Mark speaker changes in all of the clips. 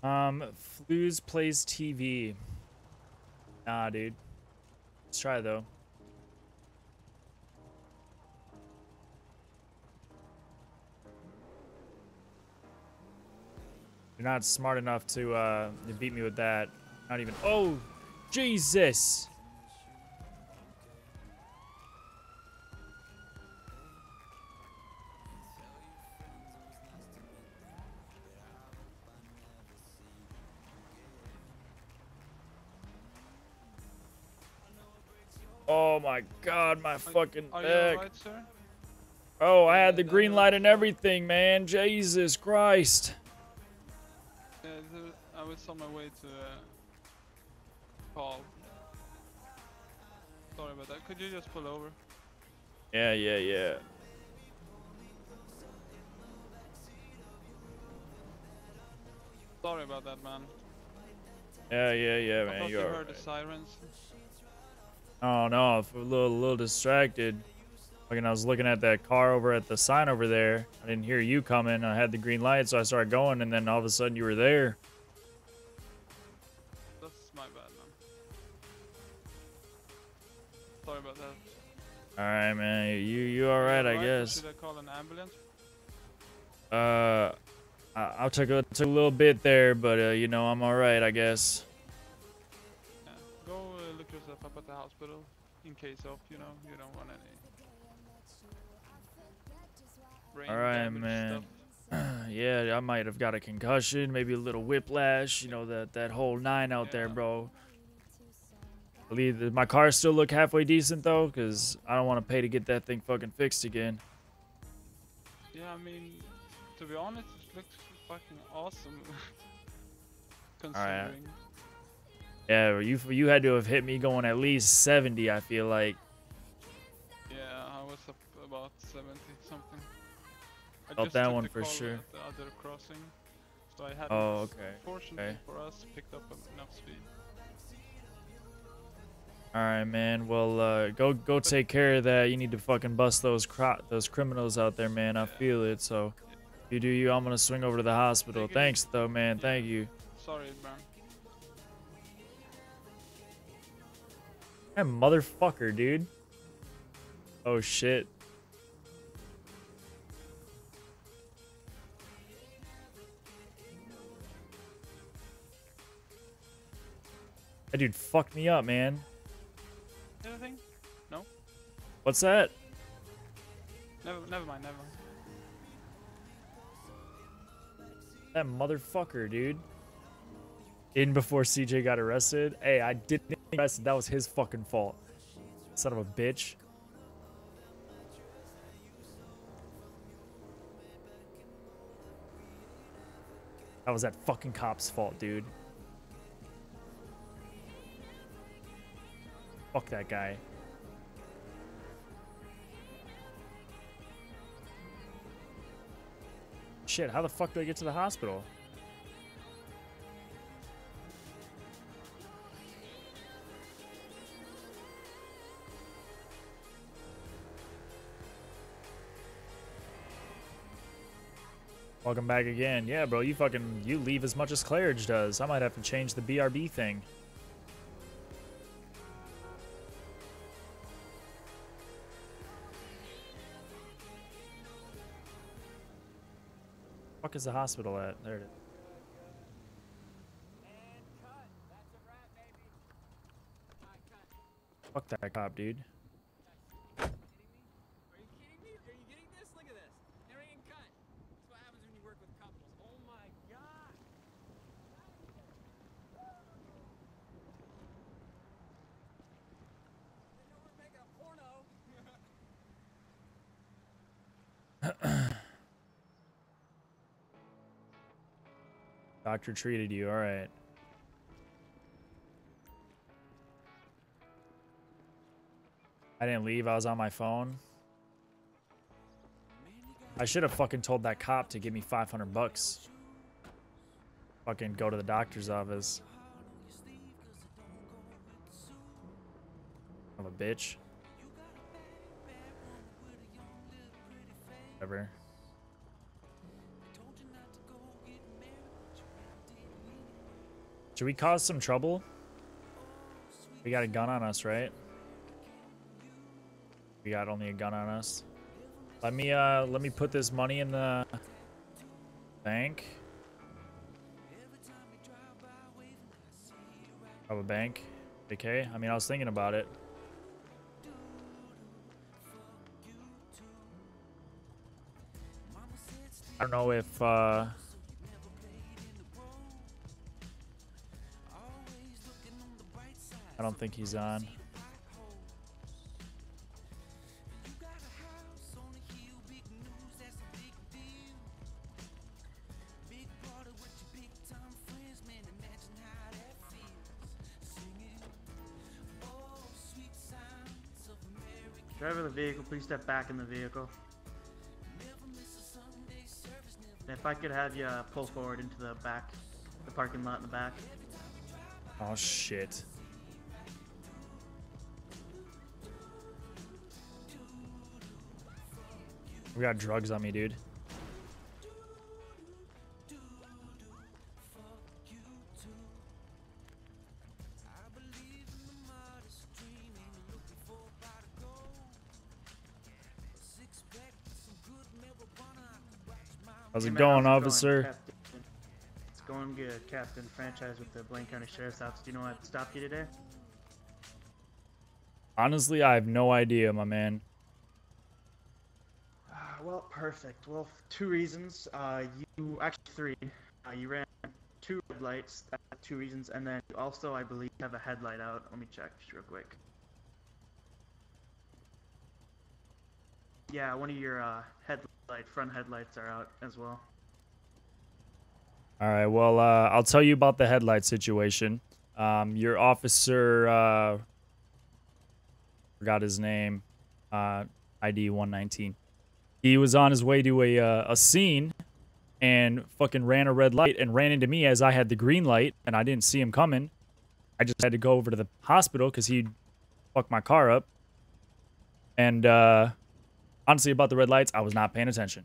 Speaker 1: Flues plays TV. Nah, dude. Let's try though. You're not smart enough to beat me with that. Not even. Oh, Jesus! Oh my God, my fucking
Speaker 2: Are you
Speaker 1: neck.
Speaker 2: alright, sir?
Speaker 1: Oh, I had the green light and everything, man. Jesus Christ.
Speaker 2: Yeah, I was on my way to call. Sorry about that. Could you just pull over?
Speaker 1: Yeah, yeah, yeah.
Speaker 2: Sorry about that, man.
Speaker 1: Yeah, yeah, yeah,
Speaker 2: I
Speaker 1: man.
Speaker 2: thought you
Speaker 1: You're
Speaker 2: heard the
Speaker 1: alright.
Speaker 2: sirens.
Speaker 1: Oh no, I'm a little distracted. Fucking, I was looking at that car over at the sign over there. I didn't hear you coming. I had the green light, so I started going, and then all of a sudden you were there.
Speaker 2: That's my bad, man. Sorry about that.
Speaker 1: All right, man. You all right? I guess.
Speaker 2: Should I call an ambulance?
Speaker 1: I took a little bit there, but you know, I'm all right, I guess.
Speaker 2: Yeah. Go look yourself up at the hospital in case of, you don't want any brain
Speaker 1: All right,
Speaker 2: damage
Speaker 1: man.
Speaker 2: stuff.
Speaker 1: Yeah, I might have got a concussion, maybe a little whiplash. You know, that whole nine out there, bro. My car still look halfway decent though, cause I don't want to pay to get that thing fucking fixed again.
Speaker 2: Yeah, I mean, to be honest, it looks fucking awesome. Considering.
Speaker 1: Alright. Yeah, you had to have hit me going at least 70, I feel like.
Speaker 2: Yeah, I was up about 70 something. I
Speaker 1: Felt
Speaker 2: just
Speaker 1: that
Speaker 2: took
Speaker 1: one
Speaker 2: the
Speaker 1: for
Speaker 2: call
Speaker 1: sure.
Speaker 2: at the other crossing, so I hadn't,
Speaker 1: Oh, okay.
Speaker 2: fortunately
Speaker 1: Okay.
Speaker 2: for us, picked up enough speed.
Speaker 1: Alright, man. Well, go take care of that. You need to fucking bust those criminals out there, man. I feel it. So, you do you. I'm gonna swing over to the hospital. Thanks, though, man. Thank you.
Speaker 2: Sorry, man.
Speaker 1: That motherfucker, dude. Oh shit. That dude fucked me up, man.
Speaker 2: Anything? No?
Speaker 1: What's that?
Speaker 2: Never mind, never mind.
Speaker 1: That motherfucker, dude. In before CJ got arrested. Hey, I didn't get arrested. That was his fucking fault. Son of a bitch. That was that fucking cop's fault, dude. Fuck that guy. Shit, how the fuck do I get to the hospital? Welcome back again. Yeah, bro, you leave as much as Claridge does. I might have to change the BRB thing. Fuck is the hospital at? There it is. Fuck that cop, dude.
Speaker 3: Are you kidding me? Are you getting this? Look at this. They're getting cut. That's what happens when you work with couples. Oh my god. They know we're making a porno.
Speaker 1: Doctor treated you, alright. I didn't leave, I was on my phone. I should have fucking told that cop to give me 500 bucks. Fucking go to the doctor's office. Son of a bitch. Whatever. Should we cause some trouble? We got a gun on us, right? We got only a gun on us. Let me put this money in the bank. Of a bank. Okay. I mean, I was thinking about it. I don't know if I don't think he's on.
Speaker 4: Driver of the vehicle, please step back in the vehicle. And if I could have you pull forward into the back, the parking lot in the back.
Speaker 1: Oh shit. We got drugs on me, dude. How's it going, officer?
Speaker 4: It's going good, Captain. Franchise with the Blaine County Sheriff's Office. Do you know what stopped you today?
Speaker 1: Honestly, I have no idea, my man.
Speaker 4: Well, perfect. Well, 2 reasons. You actually 3. You ran 2 red lights. That's 2 reasons, and then you also, I believe, have a headlight out. Let me check just real quick. Yeah, one of your front headlights are out as well.
Speaker 1: All right, well, I'll tell you about the headlight situation. Your officer, forgot his name, ID 119. He was on his way to a scene and fucking ran a red light and ran into me as I had the green light, and I didn't see him coming. I just had to go over to the hospital because he fucked my car up. And honestly, about the red lights, I was not paying attention.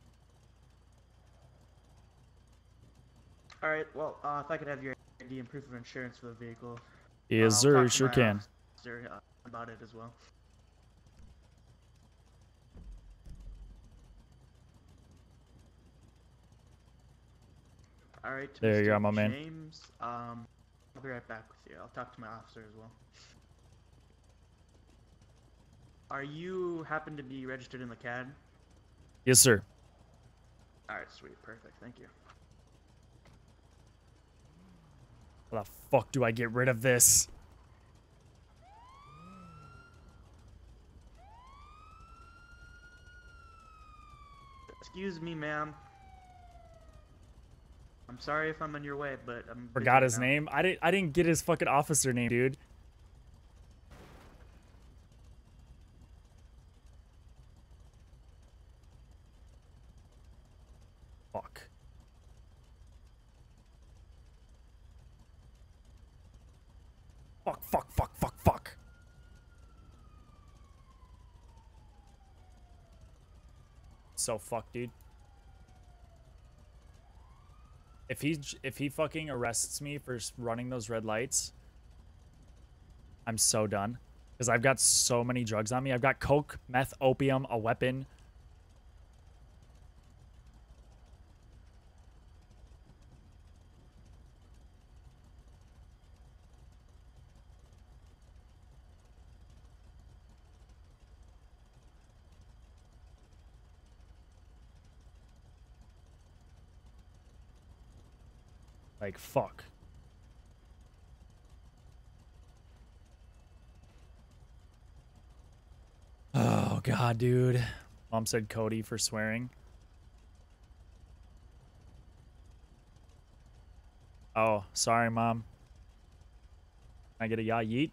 Speaker 4: All right. Well, if I could have your ID and proof of insurance for the vehicle.
Speaker 1: Yes, sir. Sure can.
Speaker 4: Officer, about it as well. All right.
Speaker 1: There you are, my man.
Speaker 4: James, I'll be right back with you. I'll talk to my officer as well. Are you happen to be registered in the CAD?
Speaker 1: Yes, sir.
Speaker 4: All right, sweet, perfect, thank you.
Speaker 1: How the fuck do I get rid of this?
Speaker 4: Excuse me, ma'am. I'm sorry if I'm in your way, but I'm
Speaker 1: Forgot his name. I didn't get his fucking officer name, dude. Fuck. Fuck. So fucked, dude. If he fucking arrests me for running those red lights, I'm so done. Because I've got so many drugs on me. I've got coke, meth, opium, a weapon. Like, fuck. Oh, God, dude. Mom said Cody for swearing. Oh, sorry, Mom. Can I get a ya yeet?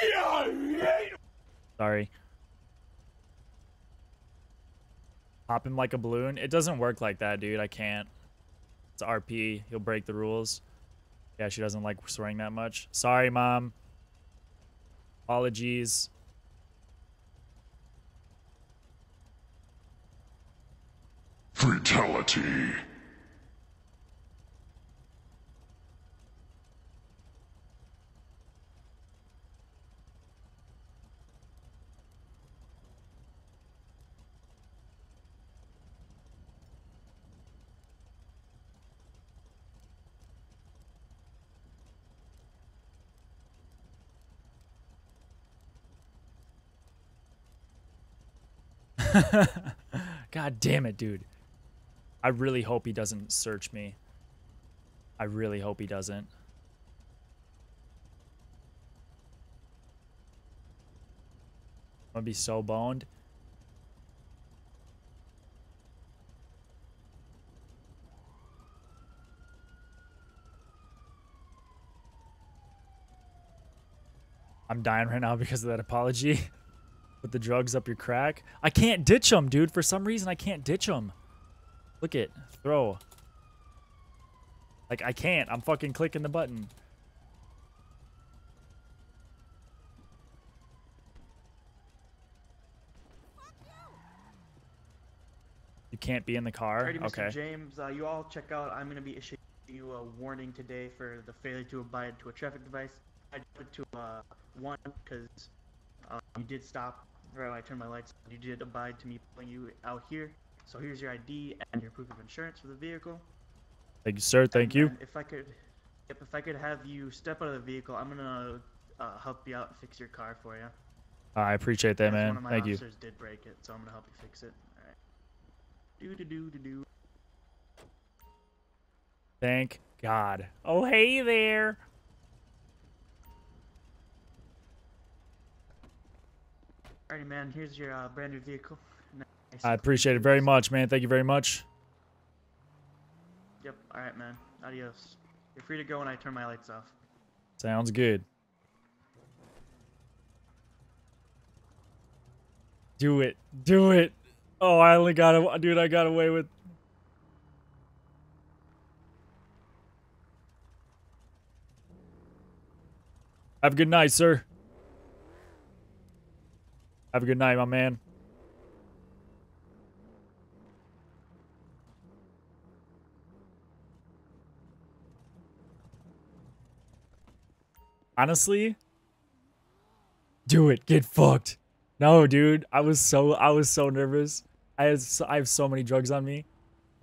Speaker 1: Sorry. Pop him like a balloon? It doesn't work like that, dude. I can't. It's RP. He'll break the rules. Yeah, she doesn't like swearing that much. Sorry, Mom. Apologies.
Speaker 5: Fatality.
Speaker 1: God damn it, dude. I really hope he doesn't search me. I really hope he doesn't. I'm gonna be so boned. I'm dying right now because of that apology. Put the drugs up your crack. I can't ditch them, dude. For some reason, I can't ditch them. Look it. Throw. Like, I can't. I'm fucking clicking the button. You can't be in the car?
Speaker 4: Alrighty, Mr.
Speaker 1: Okay.
Speaker 4: James, you all check out. I'm going to be issuing you a warning today for the failure to abide to a traffic device. I put it to 1 because you did stop right when I turned my lights on. You did abide to me pulling you out here. So here's your ID and your proof of insurance for the vehicle.
Speaker 1: Thank you, sir. Thank you.
Speaker 4: And if I could have you step out of the vehicle, I'm gonna help you out and fix your car for you.
Speaker 1: I appreciate that,
Speaker 4: As
Speaker 1: man.
Speaker 4: One of my
Speaker 1: Thank you.
Speaker 4: officers did break it, so I'm gonna help you fix it. All right. Do.
Speaker 1: Thank God. Oh, hey there.
Speaker 4: Alrighty, man. Here's your brand new vehicle. Nice
Speaker 1: I
Speaker 4: and
Speaker 1: appreciate it
Speaker 4: clean.
Speaker 1: very much, man. Thank you very much.
Speaker 4: Yep. All right, man. Adios. You're free to go when I turn my lights off.
Speaker 1: Sounds good. Do it. Do it. Oh, I only got a dude. I got away with. Have a good night, sir. Have a good night, my man. Honestly, do it. Get fucked. No, dude. I was so nervous. I have so many drugs on me.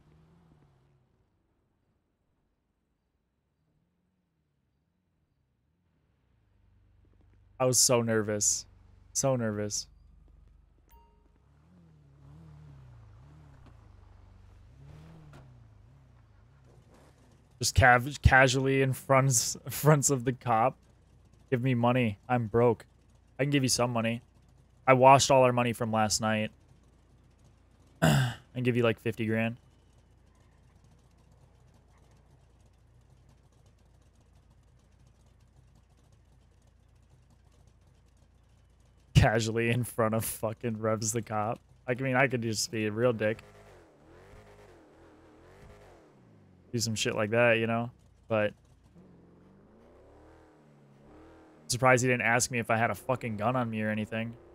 Speaker 1: I was so nervous. So nervous. Just casually in fronts of the cop. Give me money. I'm broke. I can give you some money. I washed all our money from last night. And give you like 50 grand. Casually in front of fucking Revs the cop. I mean, I could just be a real dick. Do some shit like that, you know? But I'm surprised he didn't ask me if I had a fucking gun on me or anything.